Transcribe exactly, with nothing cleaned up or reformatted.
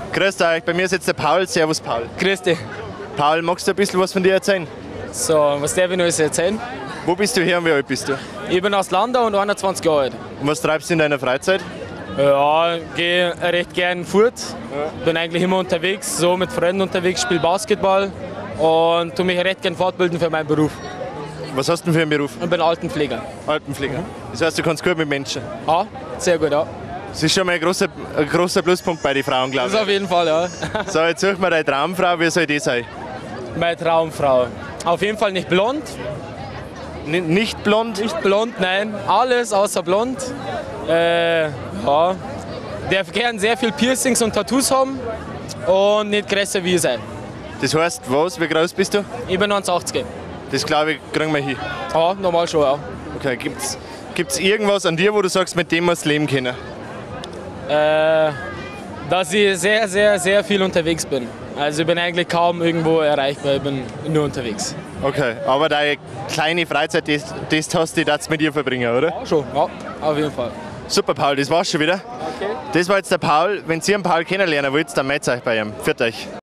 Grüß euch, bei mir ist jetzt der Paul. Servus Paul. Grüß dich. Paul, magst du ein bisschen was von dir erzählen? So, was darf ich noch erzählen? Wo bist du her und wie alt bist du? Ich bin aus Landau und einundzwanzig Jahre alt. Und was treibst du in deiner Freizeit? Ja, gehe recht gern fort. Bin eigentlich immer unterwegs, so mit Freunden unterwegs, spiele Basketball und tue mich recht gern fortbilden für meinen Beruf. Was hast du denn für einen Beruf? Ich bin Altenpfleger. Altenpfleger. Das heißt, du kannst gut mit Menschen. Ja, sehr gut, ja. Das ist schon mal ein großer, ein großer Pluspunkt bei den Frauen, glaube Das ich. auf jeden Fall, ja. So, jetzt such mal deine Traumfrau. Wie soll die sein? Meine Traumfrau. Auf jeden Fall nicht blond. N nicht blond? Nicht blond, nein. Alles außer blond. Äh, ja. Darf gern sehr viel Piercings und Tattoos haben und nicht größer wie ich sein. Das heißt, was? Wie groß bist du? Ich bin eins achtzig. Das glaube ich, kriegen wir hin. Ja, normal schon, ja. Okay, gibt's, gibt's irgendwas an dir, wo du sagst, mit dem musst du leben können? Äh, dass ich sehr, sehr, sehr viel unterwegs bin. Also ich bin eigentlich kaum irgendwo erreichbar, ich bin nur unterwegs. Okay, aber deine kleine Freizeit, die die du hast, die darfst du mit dir verbringen, oder? Ja, schon, ja, auf jeden Fall. Super, Paul, das war's schon wieder. Okay. Das war jetzt der Paul. Wenn ihr einen Paul kennenlernen wollt, dann meldet euch bei ihm. Für euch.